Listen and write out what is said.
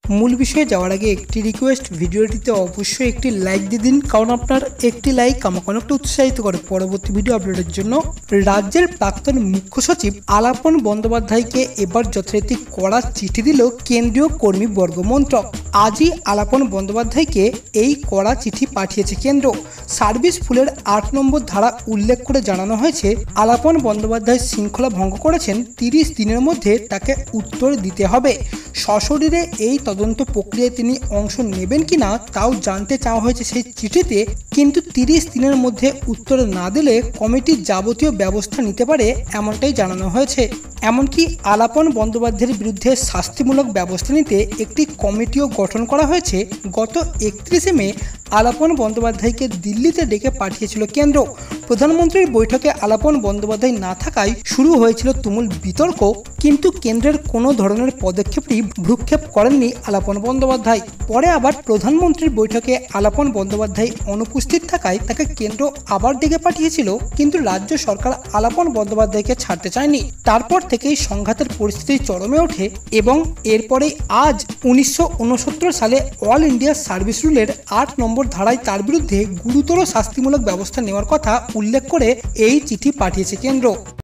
মূল বিষয়ে যাওয়ার আগে একটি রিকোয়েস্ট, ভিডিওটিতে অবশ্যই একটি লাইক দিয়ে দিন, কারণ আপনার একটি লাইক আমাকে অনেকটা উৎসাহিত করে পরবর্তী ভিডিও আপলোডের জন্য। রাজ্যের প্রাক্তন মুখ্য সচিব আলাপন বন্দ্যোপাধ্যায়কে এবার যথারীতি কড়া চিঠি দিল কেন্দ্রীয় কর্মীবর্গ মন্ত্রক। আজই আলাপন বন্দ্যোপাধ্যায়কে এই কড়া চিঠি পাঠিয়েছে কেন্দ্র। সার্ভিস ফুলের ৮ নম্বর ধারা উল্লেখ করে জানানো হয়েছে, আলাপন বন্দ্যোপাধ্যায় শৃঙ্খলা ভঙ্গ করেছেন, ৩০ দিনের মধ্যে তাকে উত্তর দিতে হবে। সশরীরে এই তদন্ত প্রক্রিয়ায় তিনি অংশ নেবেন কিনা তাও জানতে চাওয়া হয়েছে সেই চিঠিতে, কিন্তু ৩০ দিনের মধ্যে উত্তর না দিলে কমিটি যাবতীয় ব্যবস্থা নিতে পারে এমনটাই জানানো হয়েছে। এমনকি আলাপন বন্দ্যোপাধ্যায়ের বিরুদ্ধে শাস্তিমূলক ব্যবস্থা নিতে একটি কমিটিও গঠন করা হয়েছে। গত ৩১শে মে আলাপন বন্দ্যোপাধ্যায়কে দিল্লিতে ডেকে পাঠিয়েছিল কেন্দ্র। প্রধানমন্ত্রীর বৈঠকে আলাপন বন্দ্যোপাধ্যায় না থাকায় শুরু হয়েছিল তুমুল বিতর্ক, কিন্তু কেন্দ্রের কোনো ধরনের পদক্ষেপই ভ্রুক্ষেপ করেননি আলাপন বন্দ্যোপাধ্যায়। পরে আবার প্রধানমন্ত্রীর বৈঠকে আলাপন বন্দ্যোপাধ্যায় অনুপস্থিত থাকায় তাকে কেন্দ্র আবার ডেকে পাঠিয়েছিল, কিন্তু রাজ্য সরকার আলাপন বন্দ্যোপাধ্যায়কে ছাড়তে চায়নি। তারপর থেকেই সংঘাতের পরিস্থিতি চরমে ওঠে এবং এরপরেই আজ ১৯৬৯ সালে অল ইন্ডিয়া সার্ভিস রুলের ৮ নম্বর ধারায় তার বিরুদ্ধে গুরুতর শাস্তিমূলক ব্যবস্থা নেওয়ার কথা উল্লেখ করে এই চিঠি পাঠিয়েছে কেন্দ্র।